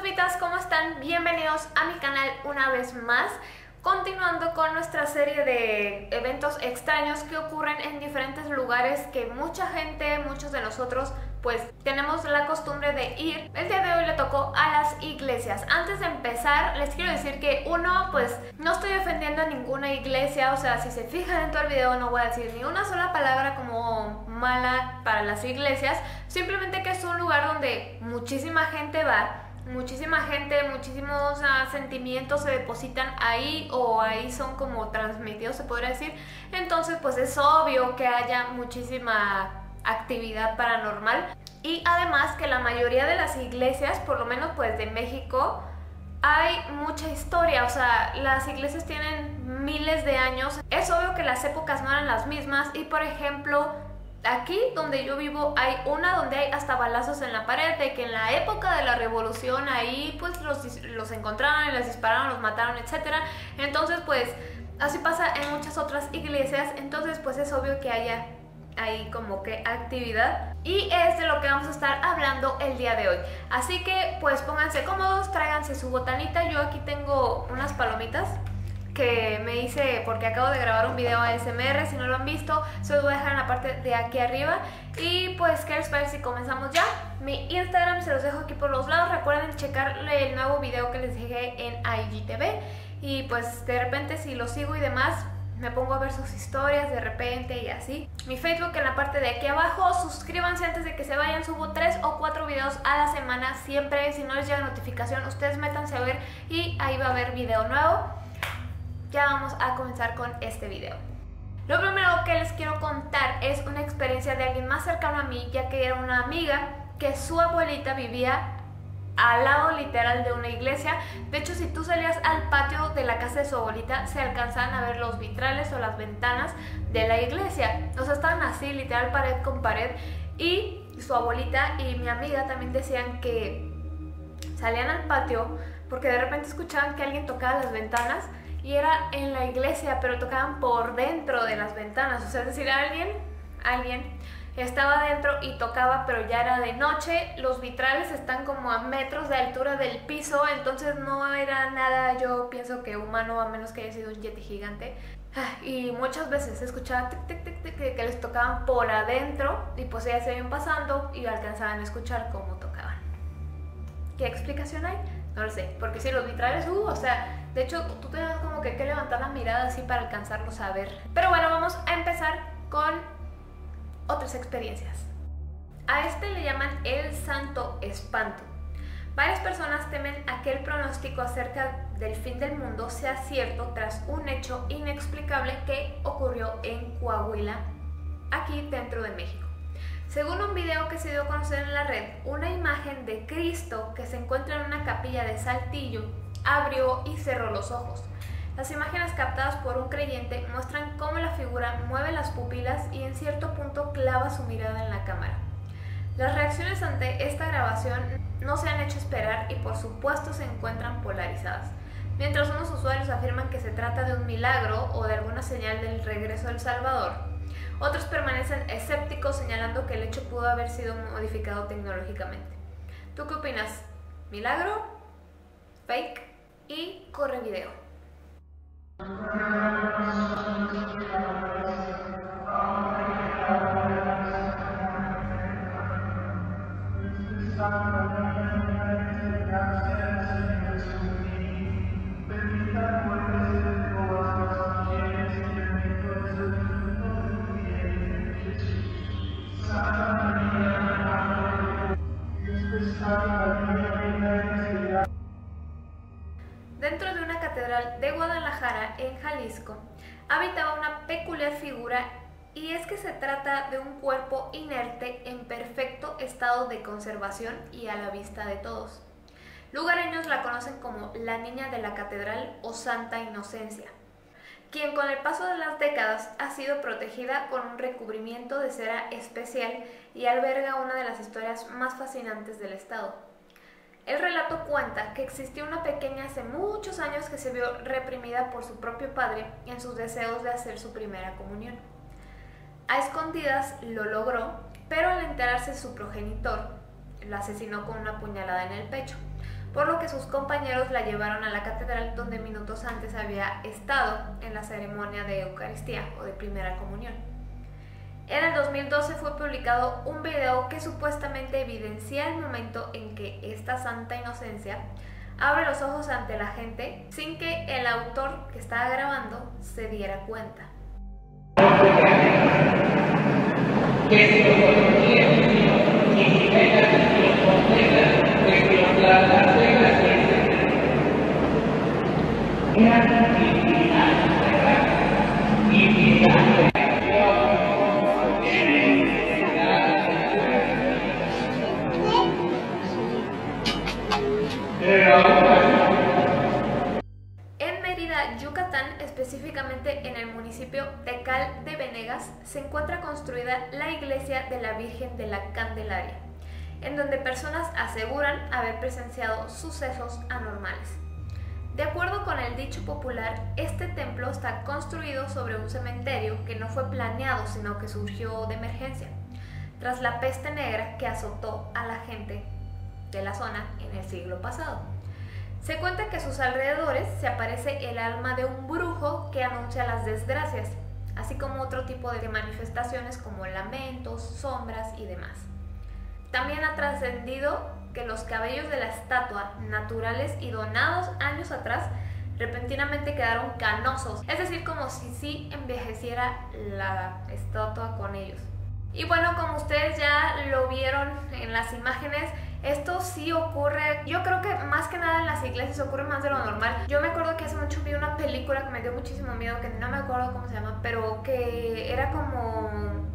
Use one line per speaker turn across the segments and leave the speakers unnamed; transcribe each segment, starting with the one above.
Sofitas, ¿cómo están? Bienvenidos a mi canal una vez más, continuando con nuestra serie de eventos extraños que ocurren en diferentes lugares que mucha gente, muchos de nosotros pues tenemos la costumbre de ir. El día de hoy le tocó a las iglesias. Antes de empezar les quiero decir que pues no estoy defendiendo a ninguna iglesia, o sea, si se fijan en todo el video no voy a decir ni una sola palabra como mala para las iglesias, simplemente que es un lugar donde muchísima gente va. Muchísima gente, muchísimos sentimientos se depositan ahí o ahí son como transmitidos, se podría decir. Entonces pues es obvio que haya muchísima actividad paranormal. Y además que la mayoría de las iglesias, por lo menos pues de México, hay mucha historia, o sea, las iglesias tienen miles de años. Es obvio que las épocas no eran las mismas y por ejemplo aquí donde yo vivo hay una donde hay hasta balazos en la pared, de que en la época de la revolución ahí pues los encontraron y les dispararon, los mataron, etcétera. Entonces pues así pasa en muchas otras iglesias, entonces pues es obvio que haya ahí como que actividad y es de lo que vamos a estar hablando el día de hoy. Así que pues pónganse cómodos, tráiganse su botanita. Yo aquí tengo unas palomitas que me hice porque acabo de grabar un video ASMR. Si no lo han visto, se los voy a dejar en la parte de aquí arriba. Y pues, ¿qué les parece si comenzamos ya? Mi Instagram se los dejo aquí por los lados. Recuerden checarle el nuevo video que les dejé en IGTV. Y pues de repente si lo sigo y demás, me pongo a ver sus historias de repente y así. Mi Facebook en la parte de aquí abajo. Suscríbanse antes de que se vayan. Subo 3 o 4 videos a la semana siempre. Si no les llega notificación, ustedes métanse a ver y ahí va a haber video nuevo. Ya vamos a comenzar con este video. Lo primero que les quiero contar es una experiencia de alguien más cercano a mí, ya que era una amiga que su abuelita vivía al lado literal de una iglesia. De hecho, si tú salías al patio de la casa de su abuelita, se alcanzaban a ver los vitrales o las ventanas de la iglesia. O sea, estaban así, literal, pared con pared. Y su abuelita y mi amiga también decían que salían al patio porque de repente escuchaban que alguien tocaba las ventanas. Y era en la iglesia, pero tocaban por dentro de las ventanas. O sea, es decir, alguien estaba dentro y tocaba, pero ya era de noche. Los vitrales están como a metros de altura del piso, entonces no era nada, yo pienso que humano, a menos que haya sido un yeti gigante. Y muchas veces se escuchaba tic, tic, tic, tic, que les tocaban por adentro y pues ellas se iban pasando y alcanzaban a escuchar cómo tocaban. ¿Qué explicación hay? No lo sé, porque si los vitrales, o sea, de hecho tú tenías como que levantar la mirada así para alcanzarlos a ver. Pero bueno, vamos a empezar con otras experiencias. A este le llaman el Santo Espanto. Varias personas temen a que el pronóstico acerca del fin del mundo sea cierto tras un hecho inexplicable que ocurrió en Coahuila, aquí dentro de México. Según un video que se dio a conocer en la red, una imagen de Cristo que se encuentra en una capilla de Saltillo abrió y cerró los ojos. Las imágenes captadas por un creyente muestran cómo la figura mueve las pupilas y en cierto punto clava su mirada en la cámara. Las reacciones ante esta grabación no se han hecho esperar y por supuesto se encuentran polarizadas. Mientras unos usuarios afirman que se trata de un milagro o de alguna señal del regreso del Salvador, otros permanecen escépticos señalando que el hecho pudo haber sido modificado tecnológicamente. ¿Tú qué opinas? ¿Milagro? ¿Fake? Y corre video. Dentro de una catedral de Guadalajara, en Jalisco, habitaba una peculiar figura y es que se trata de un cuerpo inerte en perfecto estado de conservación y a la vista de todos. Lugareños la conocen como la Niña de la Catedral o Santa Inocencia, quien con el paso de las décadas ha sido protegida con un recubrimiento de cera especial y alberga una de las historias más fascinantes del estado. El relato cuenta que existió una pequeña hace muchos años que se vio reprimida por su propio padre en sus deseos de hacer su primera comunión. A escondidas lo logró, pero al enterarse su progenitor, la asesinó con una puñalada en el pecho. por lo que sus compañeros la llevaron a la catedral donde minutos antes había estado en la ceremonia de Eucaristía o de Primera Comunión. En el 2012 fue publicado un video que supuestamente evidencia el momento en que esta santa inocencia abre los ojos ante la gente sin que el autor que estaba grabando se diera cuenta. En Mérida, Yucatán, específicamente en el municipio Tecal de Venegas, se encuentra construida la iglesia de la Virgen de la Candelaria, en donde personas aseguran haber presenciado sucesos anormales. De acuerdo con el dicho popular, este templo está construido sobre un cementerio que no fue planeado, sino que surgió de emergencia, tras la peste negra que azotó a la gente de la zona en el siglo pasado. Se cuenta que a sus alrededores se aparece el alma de un brujo que anuncia las desgracias, así como otro tipo de manifestaciones como lamentos, sombras y demás. También ha trascendido que los cabellos de la estatua, naturales y donados años atrás, repentinamente quedaron canosos, es decir, como si sí envejeciera la estatua con ellos. Y bueno, como ustedes ya lo vieron en las imágenes, esto sí ocurre, yo creo que más que nada en las iglesias ocurre más de lo normal. Yo me acuerdo que hace mucho vi una película que me dio muchísimo miedo, que no me acuerdo cómo se llama, pero que era como...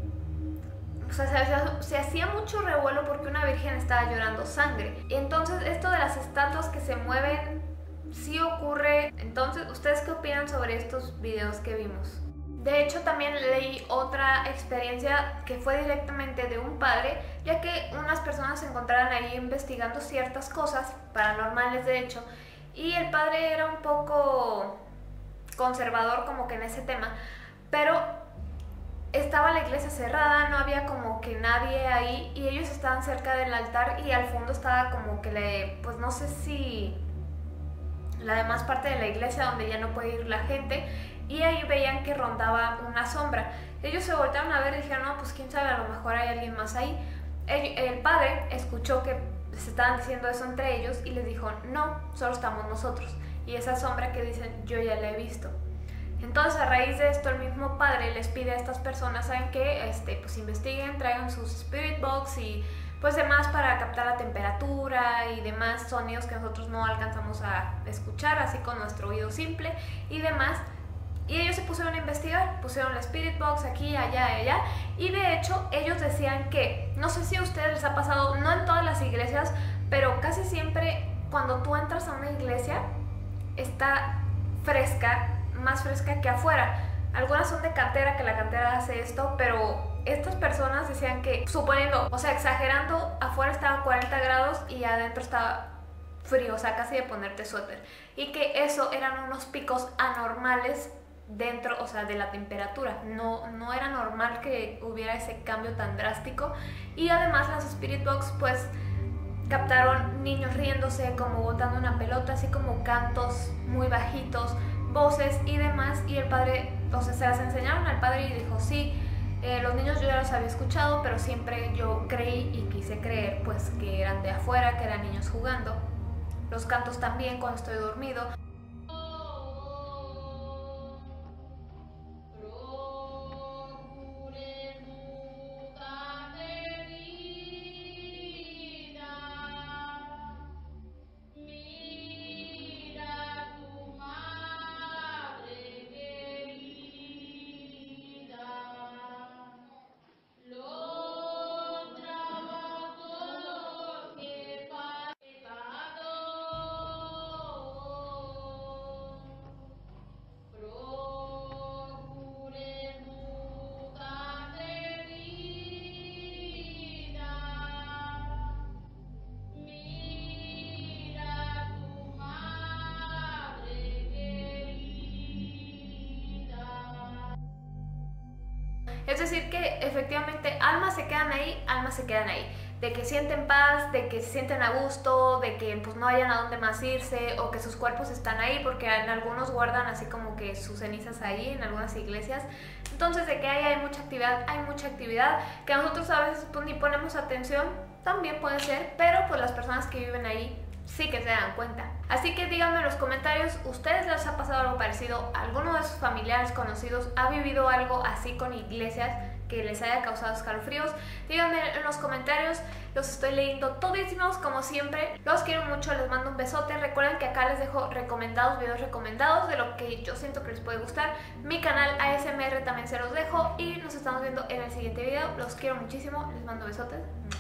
O sea, se hacía mucho revuelo porque una virgen estaba llorando sangre. Y entonces esto de las estatuas que se mueven sí ocurre. Entonces, ¿ustedes qué opinan sobre estos videos que vimos? De hecho, también leí otra experiencia que fue directamente de un padre, ya que unas personas se encontraron ahí investigando ciertas cosas paranormales, de hecho, y el padre era un poco conservador como que en ese tema, pero estaba la iglesia cerrada, no había como que nadie ahí y ellos estaban cerca del altar y al fondo estaba como que pues no sé si la demás parte de la iglesia donde ya no puede ir la gente, y ahí veían que rondaba una sombra. Ellos se voltearon a ver y dijeron, no, pues quién sabe, a lo mejor hay alguien más ahí. El padre escuchó que se estaban diciendo eso entre ellos y les dijo, no, solo estamos nosotros, y esa sombra que dicen yo ya la he visto. Entonces, a raíz de esto, el mismo padre les pide a estas personas, ¿saben qué? Pues investiguen, traigan sus spirit box y pues demás para captar la temperatura y demás sonidos que nosotros no alcanzamos a escuchar, así con nuestro oído simple y demás. Y ellos se pusieron a investigar, pusieron la spirit box aquí, allá, allá, y de hecho ellos decían que, no sé si a ustedes les ha pasado, no en todas las iglesias, pero casi siempre cuando tú entras a una iglesia está fresca, más fresca que afuera. Algunas son de cantera, que la cantera hace esto, pero estas personas decían que, suponiendo, o sea, exagerando, afuera estaba 40 grados y adentro estaba frío, o sea, casi de ponerte suéter, y que eso eran unos picos anormales dentro, o sea, de la temperatura. No era normal que hubiera ese cambio tan drástico. Y además las spirit box pues captaron niños riéndose, como botando una pelota, así como cantos muy bajitos, voces y demás, y el padre, o sea, se las enseñaron al padre y dijo, sí, los niños yo ya los había escuchado, pero siempre yo creí y quise creer pues que eran de afuera, que eran niños jugando. Los cantos también cuando estoy dormido. Es decir que efectivamente almas se quedan ahí, almas se quedan ahí. de que sienten paz, de que se sienten a gusto, de que pues no hayan a dónde más irse o que sus cuerpos están ahí, porque en algunos guardan así como que sus cenizas ahí, en algunas iglesias. Entonces de que ahí hay mucha actividad, que nosotros a veces pues ni ponemos atención, también puede ser, pero pues las personas que viven ahí sí que se dan cuenta. Así que díganme en los comentarios, ¿ustedes les ha pasado algo parecido? ¿Alguno de sus familiares conocidos ha vivido algo así con iglesias que les haya causado escalofríos? Díganme en los comentarios, los estoy leyendo todísimos como siempre. Los quiero mucho, les mando un besote. Recuerden que acá les dejo videos recomendados de lo que yo siento que les puede gustar. Mi canal ASMR también se los dejo y nos estamos viendo en el siguiente video. Los quiero muchísimo, les mando besotes.